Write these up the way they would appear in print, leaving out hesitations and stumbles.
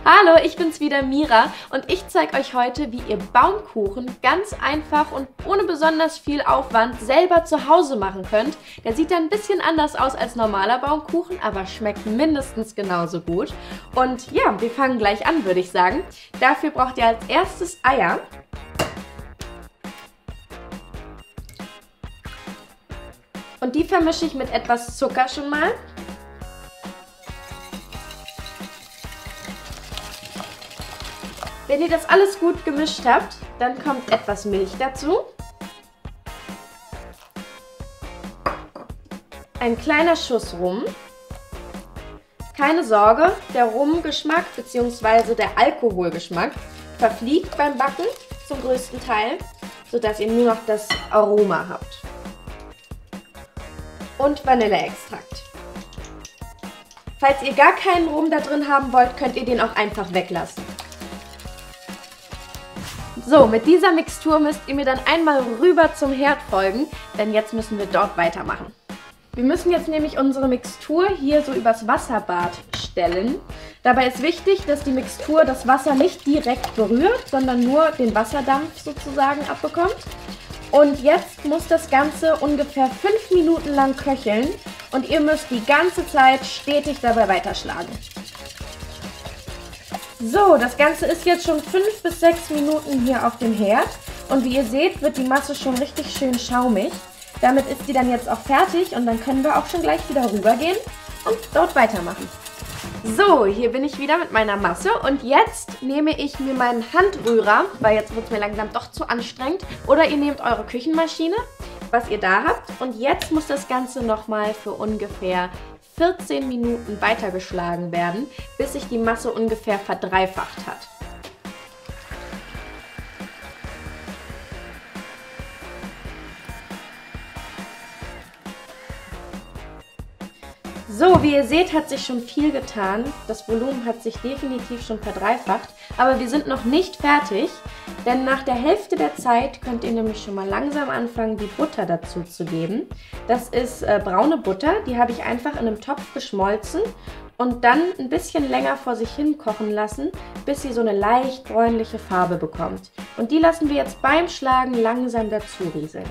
Hallo, ich bin's wieder, Mira, und ich zeige euch heute, wie ihr Baumkuchen ganz einfach und ohne besonders viel Aufwand selber zu Hause machen könnt. Der sieht dann ein bisschen anders aus als normaler Baumkuchen, aber schmeckt mindestens genauso gut. Und ja, wir fangen gleich an, würde ich sagen. Dafür braucht ihr als erstes Eier. Und die vermische ich mit etwas Zucker schon mal. Wenn ihr das alles gut gemischt habt, dann kommt etwas Milch dazu. Ein kleiner Schuss Rum. Keine Sorge, der Rumgeschmack bzw. der Alkoholgeschmack verfliegt beim Backen zum größten Teil, sodass ihr nur noch das Aroma habt. Und Vanilleextrakt. Falls ihr gar keinen Rum da drin haben wollt, könnt ihr den auch einfach weglassen. So, mit dieser Mixtur müsst ihr mir dann einmal rüber zum Herd folgen, denn jetzt müssen wir dort weitermachen. Wir müssen jetzt nämlich unsere Mixtur hier so übers Wasserbad stellen. Dabei ist wichtig, dass die Mixtur das Wasser nicht direkt berührt, sondern nur den Wasserdampf sozusagen abbekommt. Und jetzt muss das Ganze ungefähr 5 Minuten lang köcheln und ihr müsst die ganze Zeit stetig dabei weiterschlagen. So, das Ganze ist jetzt schon 5 bis 6 Minuten hier auf dem Herd und wie ihr seht, wird die Masse schon richtig schön schaumig. Damit ist die dann jetzt auch fertig und dann können wir auch schon gleich wieder rübergehen und dort weitermachen. So, hier bin ich wieder mit meiner Masse und jetzt nehme ich mir meinen Handrührer, weil jetzt wird es mir langsam doch zu anstrengend, oder ihr nehmt eure Küchenmaschine, was ihr da habt, und jetzt muss das Ganze nochmal für ungefähr 14 Minuten weitergeschlagen werden, bis sich die Masse ungefähr verdreifacht hat. So, wie ihr seht, hat sich schon viel getan. Das Volumen hat sich definitiv schon verdreifacht, aber wir sind noch nicht fertig, denn nach der Hälfte der Zeit könnt ihr nämlich schon mal langsam anfangen, die Butter dazu zu geben. Das ist braune Butter, die habe ich einfach in einem Topf geschmolzen und dann ein bisschen länger vor sich hin kochen lassen, bis sie so eine leicht bräunliche Farbe bekommt. Und die lassen wir jetzt beim Schlagen langsam dazu rieseln.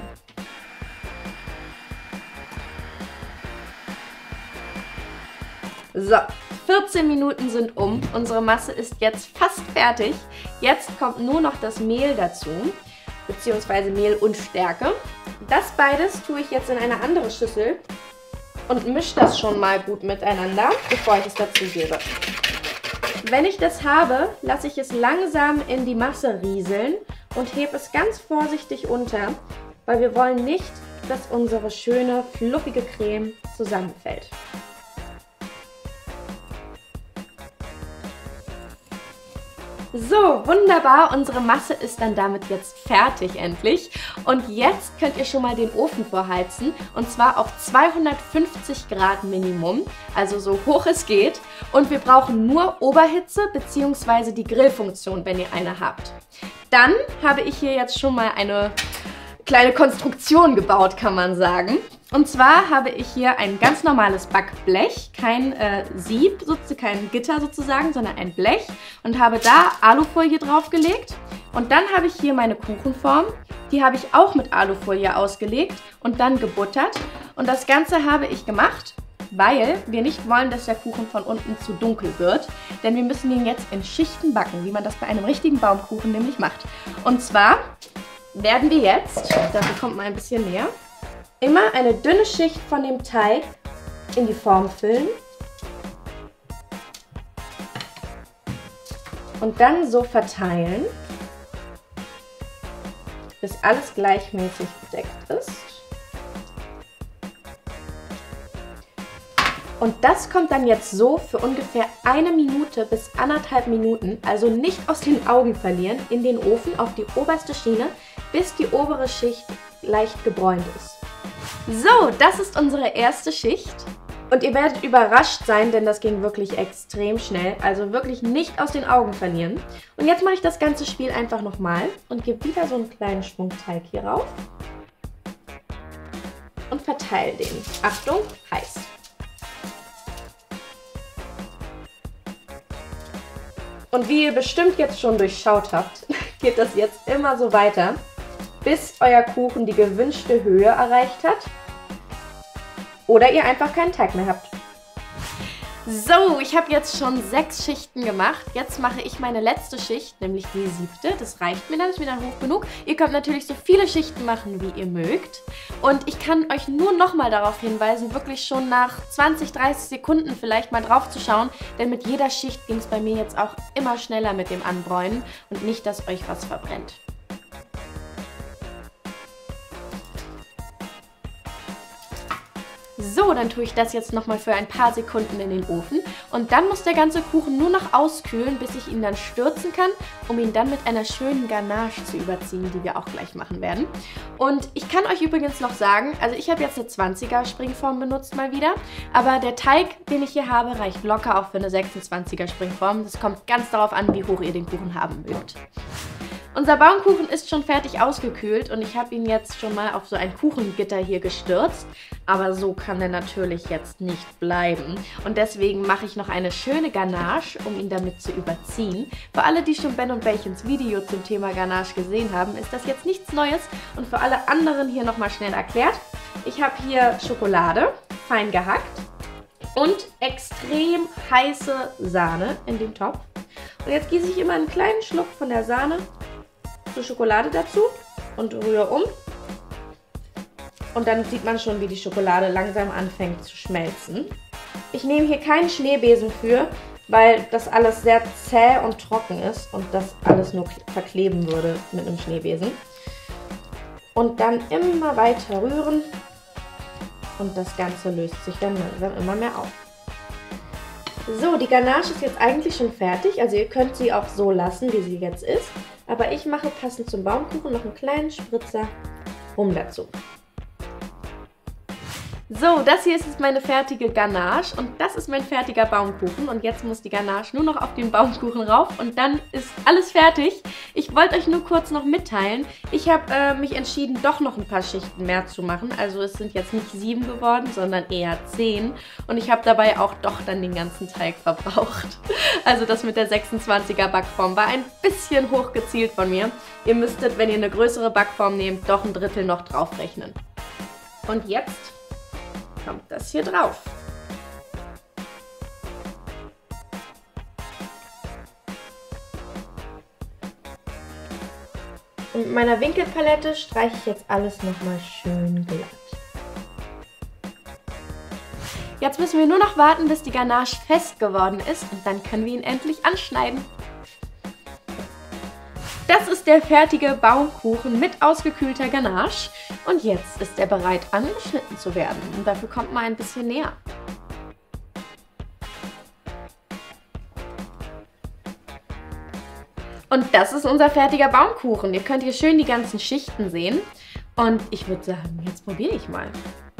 So, 14 Minuten sind um. Unsere Masse ist jetzt fast fertig. Jetzt kommt nur noch das Mehl dazu, beziehungsweise Mehl und Stärke. Das beides tue ich jetzt in eine andere Schüssel und mische das schon mal gut miteinander, bevor ich es dazu gebe. Wenn ich das habe, lasse ich es langsam in die Masse rieseln und hebe es ganz vorsichtig unter, weil wir wollen nicht, dass unsere schöne, fluffige Creme zusammenfällt. So, wunderbar, unsere Masse ist dann damit jetzt fertig endlich. Und jetzt könnt ihr schon mal den Ofen vorheizen, und zwar auf 250 Grad Minimum, also so hoch es geht. Und wir brauchen nur Oberhitze bzw. die Grillfunktion, wenn ihr eine habt. Dann habe ich hier jetzt schon mal eine kleine Konstruktion gebaut, kann man sagen. Und zwar habe ich hier ein ganz normales Backblech, kein Sieb, kein Gitter sozusagen, sondern ein Blech, und habe da Alufolie draufgelegt. Und dann habe ich hier meine Kuchenform, die habe ich auch mit Alufolie ausgelegt und dann gebuttert. Und das Ganze habe ich gemacht, weil wir nicht wollen, dass der Kuchen von unten zu dunkel wird, denn wir müssen ihn jetzt in Schichten backen, wie man das bei einem richtigen Baumkuchen nämlich macht. Und zwar werden wir jetzt, dafür kommt mal ein bisschen näher, immer eine dünne Schicht von dem Teig in die Form füllen und dann so verteilen, bis alles gleichmäßig bedeckt ist. Und das kommt dann jetzt so für ungefähr 1 Minute bis 1,5 Minuten, also nicht aus den Augen verlieren, in den Ofen auf die oberste Schiene, bis die obere Schicht leicht gebräunt ist. So, das ist unsere erste Schicht. Und ihr werdet überrascht sein, denn das ging wirklich extrem schnell. Also wirklich nicht aus den Augen verlieren. Und jetzt mache ich das ganze Spiel einfach nochmal und gebe wieder so einen kleinen Schwung Teig hier rauf. Und verteile den. Achtung, heiß. Und wie ihr bestimmt jetzt schon durchschaut habt, geht das jetzt immer so weiter, bis euer Kuchen die gewünschte Höhe erreicht hat oder ihr einfach keinen Teig mehr habt. So, ich habe jetzt schon 6 Schichten gemacht. Jetzt mache ich meine letzte Schicht, nämlich die 7. Das reicht mir dann, ist mir dann hoch genug. Ihr könnt natürlich so viele Schichten machen, wie ihr mögt. Und ich kann euch nur nochmal darauf hinweisen, wirklich schon nach 20, 30 Sekunden vielleicht mal drauf zu schauen. Denn mit jeder Schicht ging es bei mir jetzt auch immer schneller mit dem Anbräunen und nicht, dass euch was verbrennt. So, dann tue ich das jetzt nochmal für ein paar Sekunden in den Ofen und dann muss der ganze Kuchen nur noch auskühlen, bis ich ihn dann stürzen kann, um ihn dann mit einer schönen Ganache zu überziehen, die wir auch gleich machen werden. Und ich kann euch übrigens noch sagen, also ich habe jetzt eine 20er Springform benutzt mal wieder, aber der Teig, den ich hier habe, reicht locker auch für eine 26er Springform. Das kommt ganz darauf an, wie hoch ihr den Kuchen haben mögt. Unser Baumkuchen ist schon fertig ausgekühlt und ich habe ihn jetzt schon mal auf so ein Kuchengitter hier gestürzt. Aber so kann er natürlich jetzt nicht bleiben. Und deswegen mache ich noch eine schöne Ganache, um ihn damit zu überziehen. Für alle, die schon Ben und Bällchens Video zum Thema Ganache gesehen haben, ist das jetzt nichts Neues. Und für alle anderen hier nochmal schnell erklärt. Ich habe hier Schokolade, fein gehackt und extrem heiße Sahne in den Topf. Und jetzt gieße ich immer einen kleinen Schluck von der Sahne zur Schokolade dazu und rühre um. Und dann sieht man schon, wie die Schokolade langsam anfängt zu schmelzen. Ich nehme hier keinen Schneebesen für, weil das alles sehr zäh und trocken ist und das alles nur verkleben würde mit einem Schneebesen. Und dann immer weiter rühren und das Ganze löst sich dann langsam immer mehr auf. So, die Ganache ist jetzt eigentlich schon fertig, also ihr könnt sie auch so lassen, wie sie jetzt ist. Aber ich mache passend zum Baumkuchen noch einen kleinen Spritzer Rum dazu. So, das hier ist jetzt meine fertige Ganache und das ist mein fertiger Baumkuchen. Und jetzt muss die Ganache nur noch auf den Baumkuchen rauf und dann ist alles fertig. Ich wollte euch nur kurz noch mitteilen, ich habe mich entschieden, doch noch ein paar Schichten mehr zu machen. Also es sind jetzt nicht 7 geworden, sondern eher 10. Und ich habe dabei auch doch dann den ganzen Teig verbraucht. Also das mit der 26er Backform war ein bisschen hochgezielt von mir. Ihr müsstet, wenn ihr eine größere Backform nehmt, doch ein Drittel noch draufrechnen. Und jetzt kommt das hier drauf. Und mit meiner Winkelpalette streiche ich jetzt alles nochmal schön glatt. Jetzt müssen wir nur noch warten, bis die Ganache fest geworden ist und dann können wir ihn endlich anschneiden. Das ist der fertige Baumkuchen mit ausgekühlter Ganache und jetzt ist er bereit angeschnitten zu werden und dafür kommt mal ein bisschen näher. Und das ist unser fertiger Baumkuchen. Ihr könnt hier schön die ganzen Schichten sehen und ich würde sagen, jetzt probiere ich mal.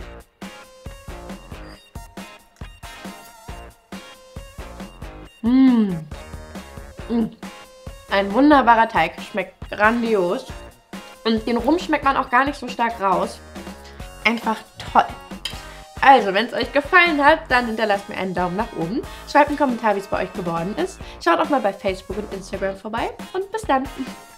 Ein wunderbarer Teig, schmeckt grandios und den Rum schmeckt man auch gar nicht so stark raus. Einfach toll. Also, wenn es euch gefallen hat, dann hinterlasst mir einen Daumen nach oben. Schreibt einen Kommentar, wie es bei euch geworden ist. Schaut auch mal bei Facebook und Instagram vorbei und bis dann.